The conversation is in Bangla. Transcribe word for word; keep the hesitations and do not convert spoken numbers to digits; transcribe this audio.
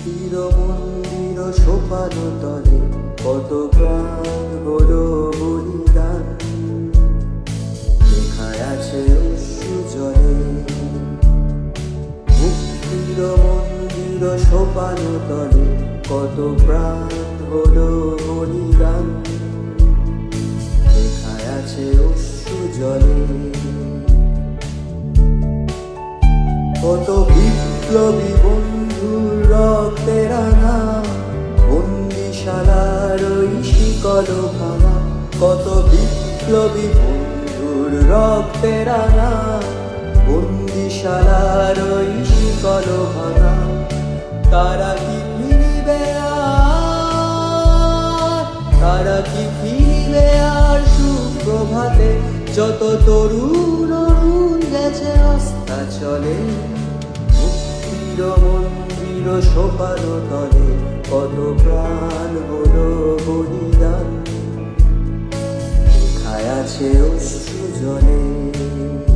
মুক্তির মন্দির সোপান তলে কত প্রাণ হলো বলিদান, লেখায় আছে অশ্রু জলে। মুক্তির মন্দির সোপান তলে কত প্রাণ হলো বলিদান, লেখায় আছে অশ্রু জলে। কত বিপ্লবী বন্ধুর রক্তে রাঙা বন্দিশালার ওই শিকল ভাঙা, কত বিপ্লবী বন্ধুর রক্তে রাঙা বন্দিশালার ওই শিকল ভাঙা। তারা কি ফিরিবে আর, তারা কি ফিরিবে আর সুপ্রভাতে, যত তরুণ অরুণ গেছে অস্তাচলে। মুক্তির মন্দির সোপান তলে কত প্রাণ হলো বলিদান, লেখায় আছে অশ্রু জলে।